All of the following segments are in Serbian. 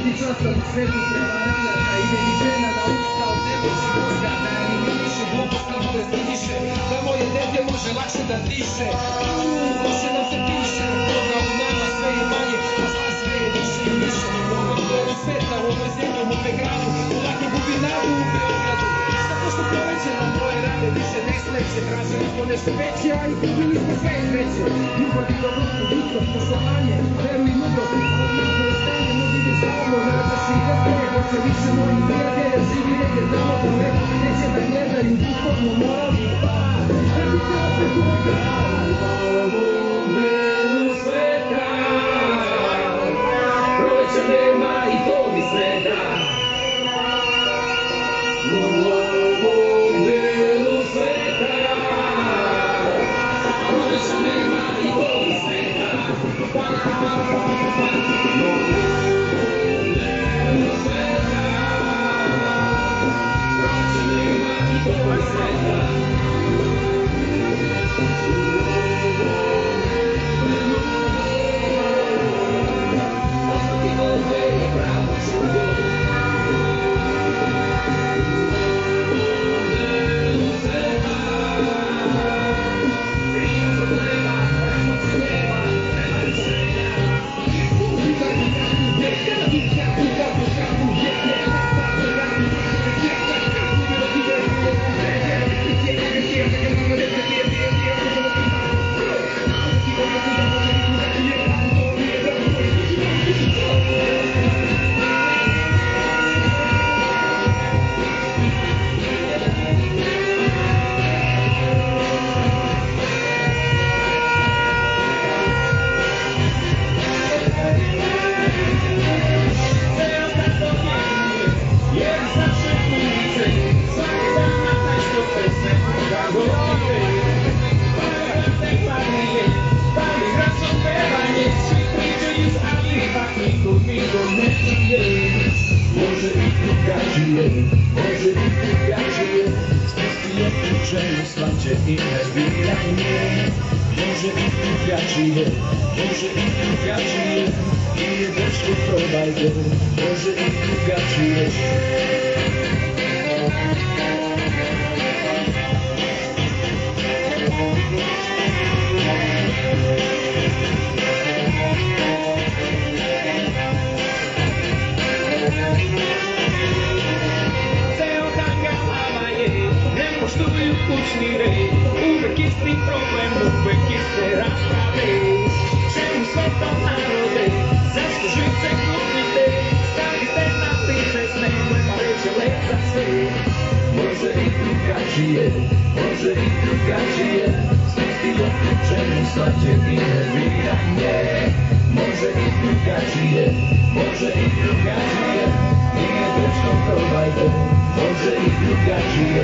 Svaki čas sam u svetu prevaranata, ide mi pena na usta od nemoći mozga. Da ja mi više gluposti bude stiše, da moje dete može lakše da diše. Loše nam se piše, dobra u nama sve je manje, a zla sve je više i više. U ovom delu sveta, u ovoj zemlji, u ovoj gradu, lako gubi nadu u Beogradu. Zato što poveće nam moje rade, više ne sreće, tražili smo nešto veće, a i kupili smo sve sreće. Ljubav i dobrotu, ljudsko poštovanje, veru i mudrost, od nas stanje, mnogi bi stalno vraćaš i gledaju, dok se više mojih prijatelja živi negdje tamo daleko, neće da gledaju duhovno moralni pad. Radite opet u moj grad, ovom delu sveta, proleća nema i to mi sreda. U ovom delu sveta, proleća nema i to mi sreda. Może i drugačije, spusti otključenu svaće i ne zbijanje. Može i drugačije, i je dečko probajte, može i drugačije. Poštuju kućni red, uvek isti problem, uvek iste rasprave. Čemu sve to narode, zašto živce kupite, stavite na pice s nemoj, pa reće let za sve. Može i drugačije, spusti otključenu svaće i nerviranje. Može i drugačije, i je dečko probajte, može i drugačije.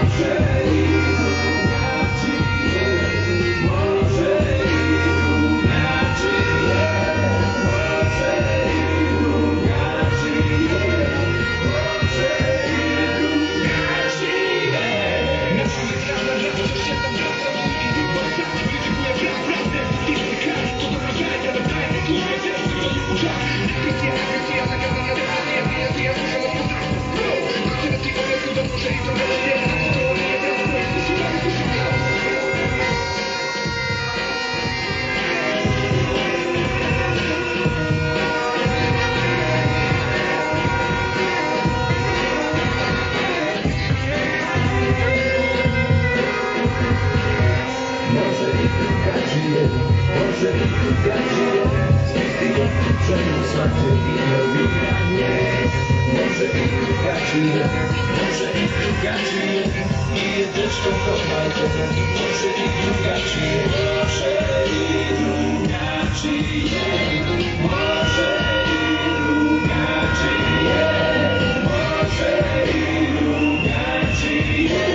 Može i drugačije, spusti otključenu svaće i nerviranje. Može i drugačije, i je dečko probajte, može i drugačije. Može i drugačije, može i drugačije, može i drugačije.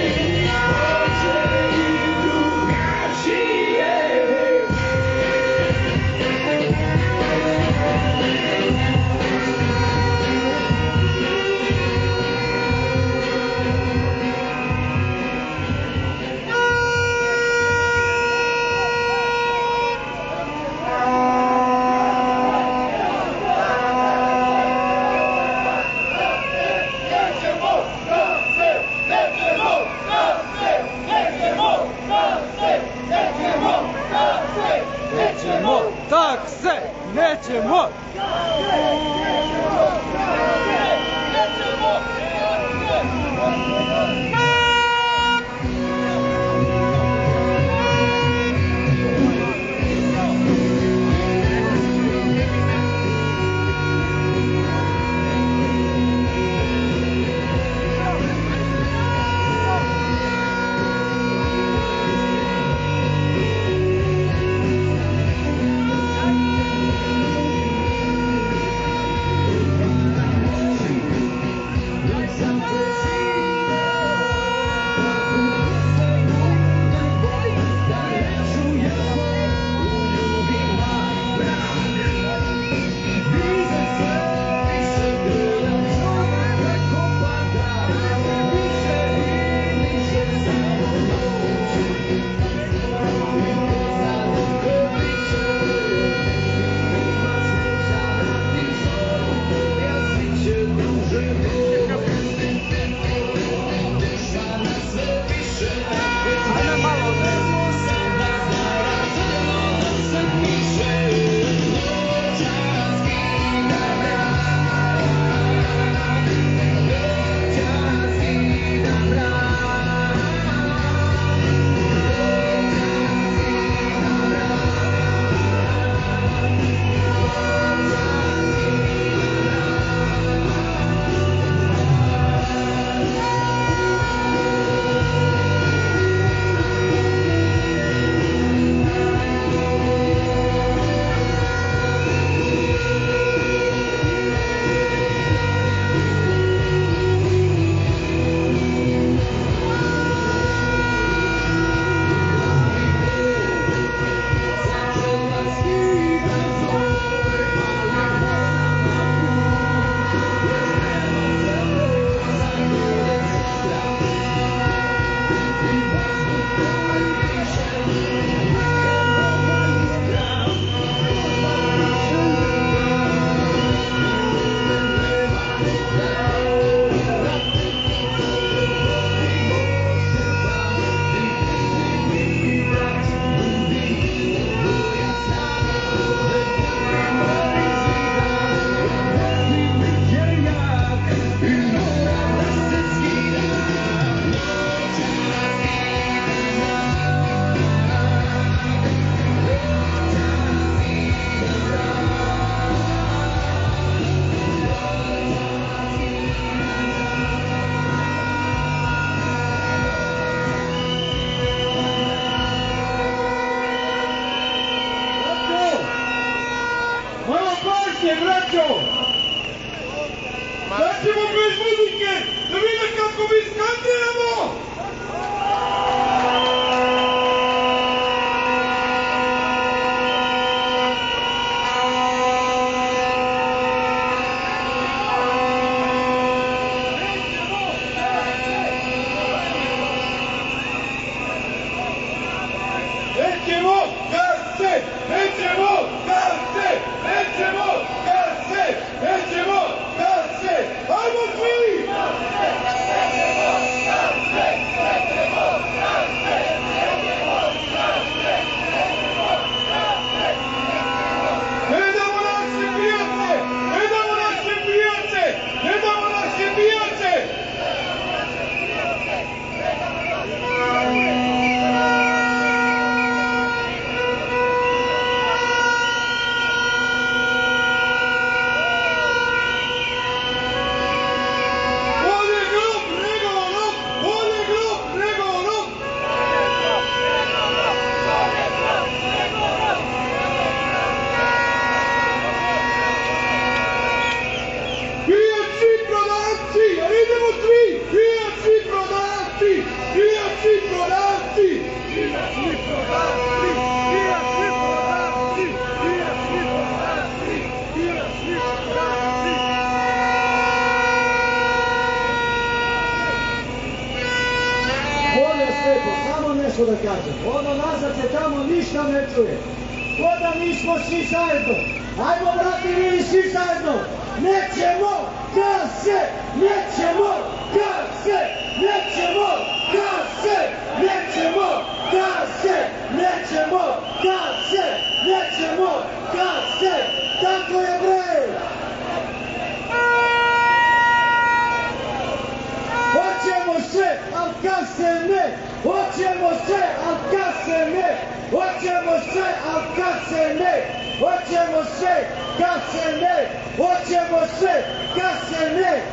ako mi skandujemo! Nećemo da se, nećemo da se, nećemo da se, nećemo da se, ajmo svi! Ne damo naše pijace, ne damo naše pijace, ne damo naše pijace! Samo nešto da kažem, ono nazad se tamo ništa ne čuje, ko da nismo svi zajedno, ajmo brati mili svi zajedno, nećemo da se, nećemo da se, nećemo da se, nećemo da se, nećemo da se, nećemo da se, tako je bre! Hoćemo sve, al kad se ne, hoćemo sve, al kad se ne, hoćemo sve, al kad se ne, hoćemo sve, kad se ne, hoćemo sve, kad se ne.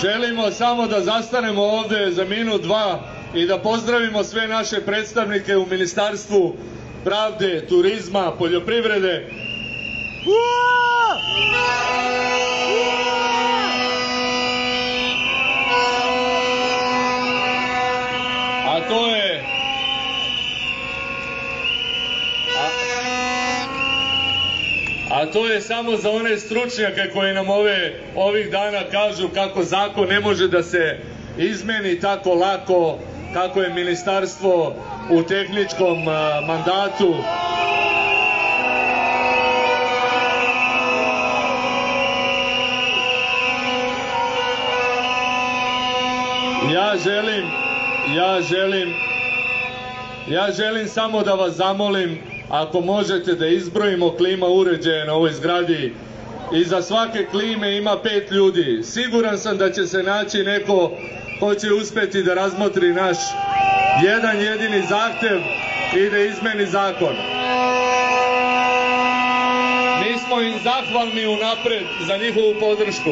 želimo samo da zastanemo ovde za minut, dva i da pozdravimo sve naše predstavnike u Ministarstvu pravde, turizma, poljoprivrede. A to je samo za one stručnjake koji nam ovih dana kažu kako zakon ne može da se izmeni tako lako, kako je ministarstvo u tehničkom mandatu. Ja želim samo da vas zamolim, ako možete da izbrojimo klima uređaje na ovoj zgradi. Iza svake klime ima 5 ljudi. Siguran sam da će se naći neko ko će uspeti da razmotri naš jedan jedini zahtev i da izmeni zakon. Mi smo im zahvalni unapred za njihovu podršku.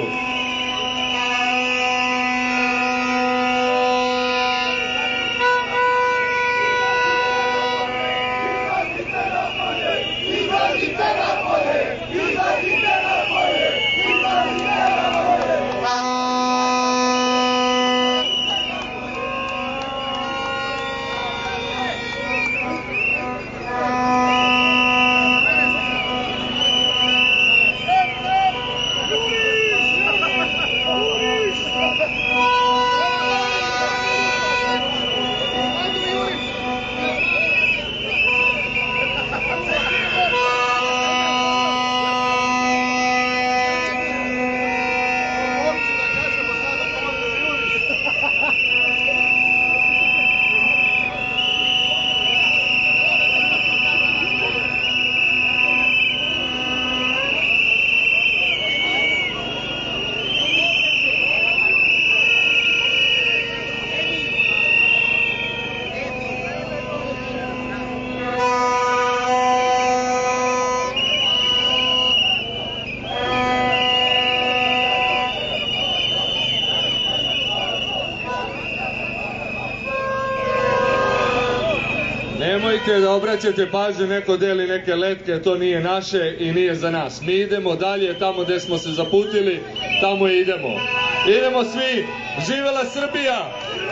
Nemojte da obraćate pažnju, neko deli neke letke, to nije naše i nije za nas. Mi idemo dalje, tamo gde smo se zaputili, tamo i idemo. Idemo svi, živela Srbija!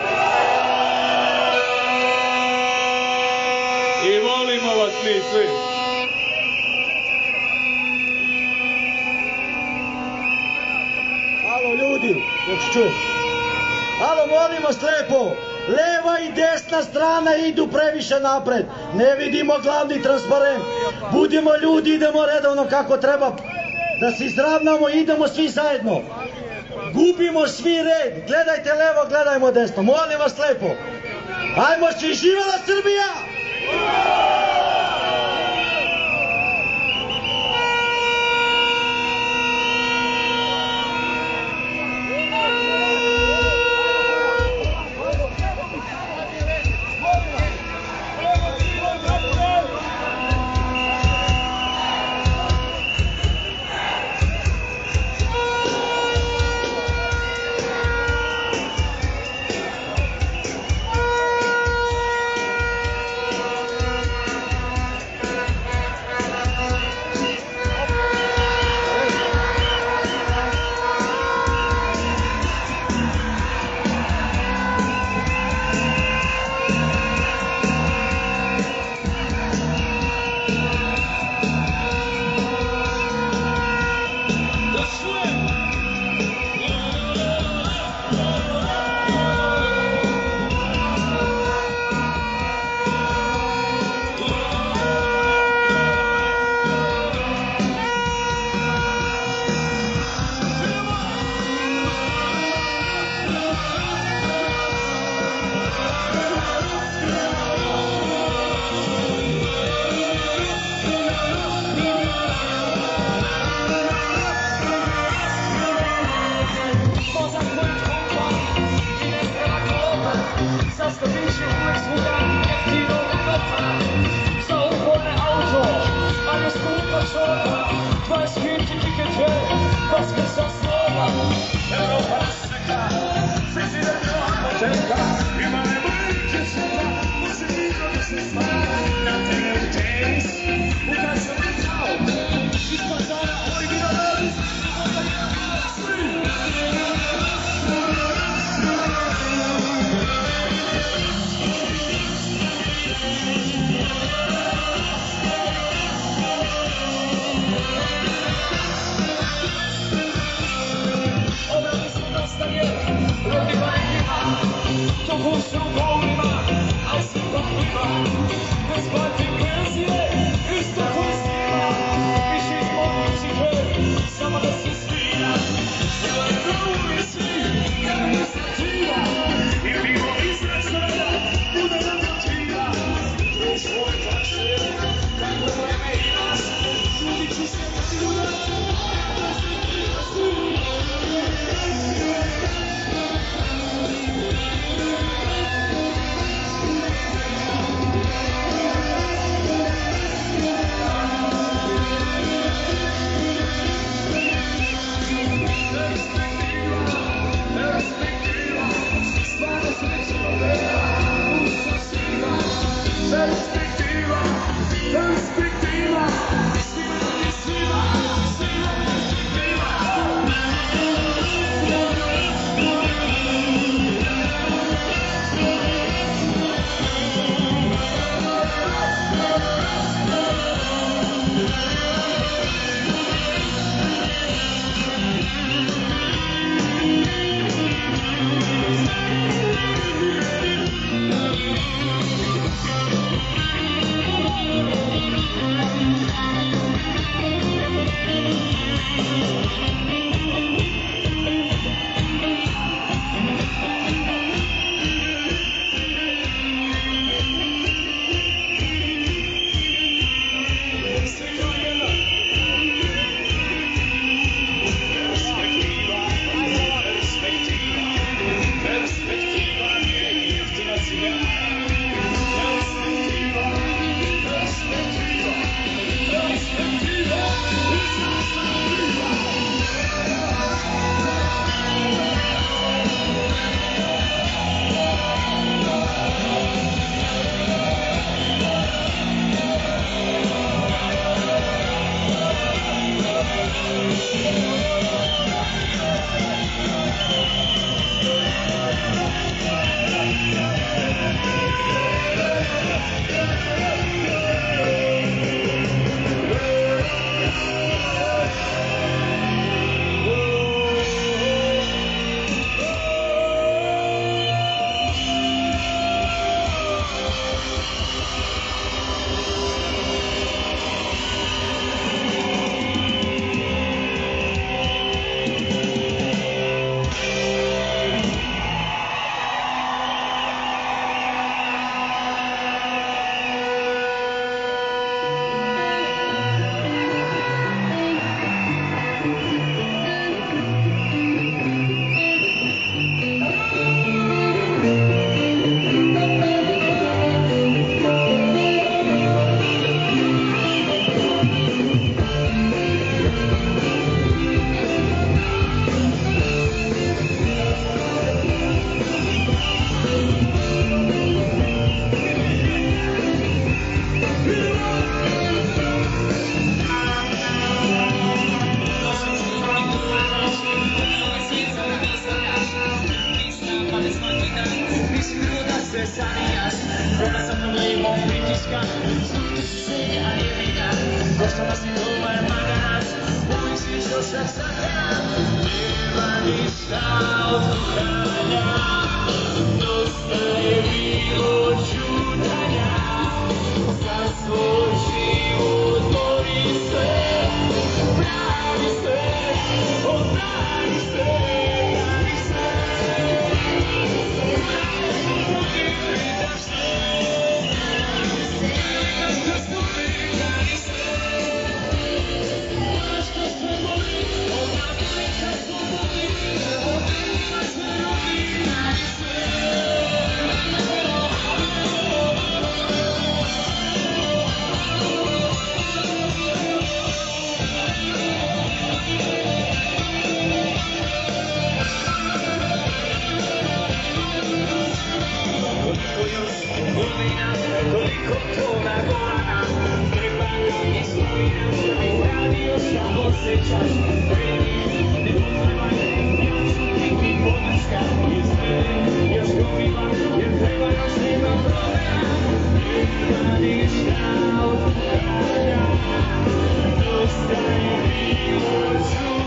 I volimo vas mi svi! Alo ljudi, nek čujem. Alo, molim vas lepo, leva i desna strana idu previše napred. Ne vidimo glavni transparent. Budimo ljudi, idemo redovno kako treba. Da se izravnamo, idemo svi zajedno. Gubimo svi red. Gledajte levo, gledajmo desno. Molim vas lepo. Ajmo svi, živela Srbija! Was geht die dicke Welt? Was ist das Europa? Europa ist egal. Mahom se u govorima, al se to pliva. Bez plati penzije, isto koji snima. Piše ispod mucike, samo da se svira. Sila je da uvisi, kada ne stativa. I pivo iznad svega, bude nam motiva. U svoj takse, tako vreme imaš. Žudit ću se da ti udaš, da se ti Ona sa problemom pritiska, sluti su se, a je briga. Došla si dobar maganac, uvijek si šošak sakanac. Nema ništa od puhanja, dosta je bilo čutanja. Za svoj život bori se, pravi se, obrani se, pravi se. Toliko toga gora, treba nam i slabina, što mi radio šta osjećaš. Ne poznavaj, ja ću biti podrška, jer sve još gomila, jer treba još nema problema. Nema ništa od puhanja, dosta je bilo čuda.